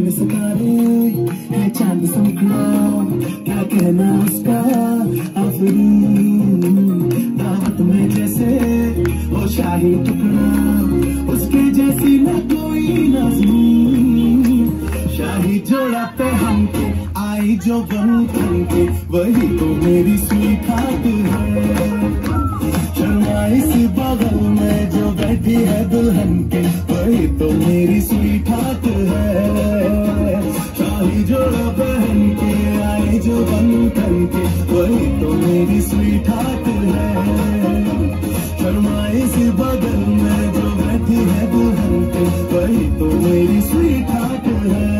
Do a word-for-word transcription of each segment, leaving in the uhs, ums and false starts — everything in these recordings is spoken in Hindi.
में सितारे है चांद सा मुखड़ा, क्या कहना उसका आफरीन। दावत में जैसे वो शाही टुकड़ा, उसके जैसी न कोई नाज़नीन। शाही जोड़ा पहन के आई जो बन के, वही तो मेरी स्वीट हार्ट है। शर्माई सी बगल में जो बैठी है दुल्हन के, वही तो मेरी स्वीट हार्ट है। शाही जोड़ा पहन के आई जो बन के, वही तो मेरी स्वीट हार्ट है। शर्माई सी बगल में जो बैठी है दुल्हन के, वही तो मेरी स्वीट हार्ट है।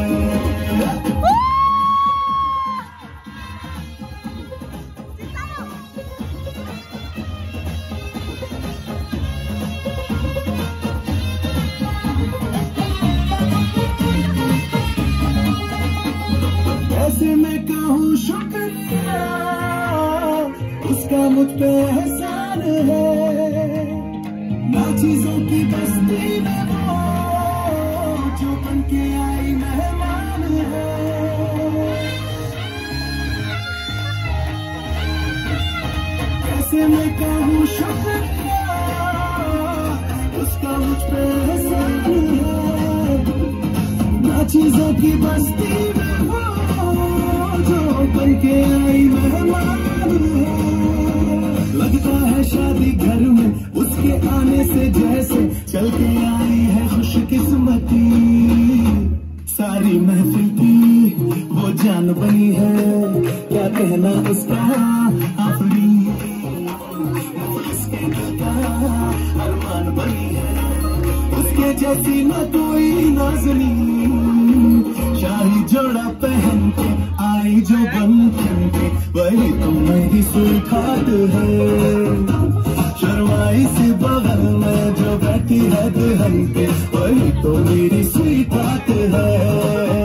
ऐसे मैं कहूँ शुक्रिया, उसका मुझ पे एहसान है। ना चीजों की बस्ती में वो जो बन के आई मेहमान है। ऐसे मैं कहूँ शुक्रिया, उसका मुझ पे एहसान है। ना चीजों की बस्ती में वो जो बन के आई मेहमान है। लगता है शादी घर में उसके आने से जैसे चल के आई है खुशकिस्मती। सारी महफिल की वो जान बनी है, क्या कहना उसका आफरीन। उसके दिल का अरमान बनी है, उसके जैसी न कोई नाज़नीन। शाही जोड़ा पहन के आई जो बन के, वही तो मेरी स्वीट हार्ट है। शर्माई से बगल में जो बैठी है दुल्हन के, वही तो मेरी स्वीट हार्ट है।